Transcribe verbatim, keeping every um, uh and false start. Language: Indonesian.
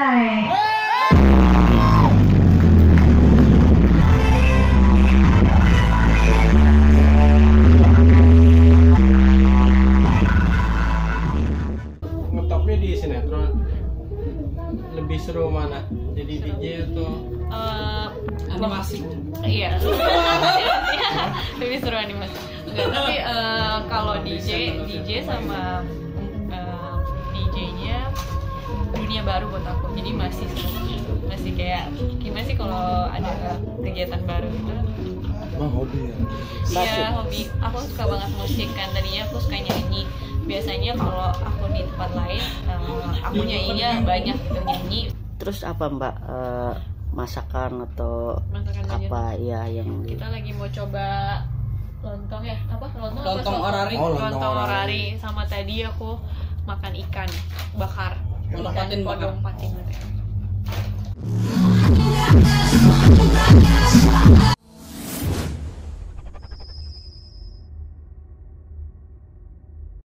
Anjay. Ngetopnya di sinetron lebih seru mana? Jadi D J atau Uh, Animasi. Iya. Lebih seru animasi. Enggak, tapi uh, kalau D J, D J sama uh, D J-nya dunia baru buat aku. Jadi masih masih kayak gimana sih kalau ada kegiatan baru gitu. Bang hobi ya? Iya, hobi. Aku suka banget musik kan. Tadinya aku suka nyanyi. Biasanya kalau aku di tempat lain, uh, aku nyanyinya banyak gitu nyanyi. Terus apa Mbak, uh, masakan atau Masakan apa ya yang di... Kita lagi mau coba lontong ya, apa lontong? Lontong apa, orari. Oh, lontong, lontong orari. Sama tadi aku makan ikan bakar. Podong Ikan patin bakar. podong patin.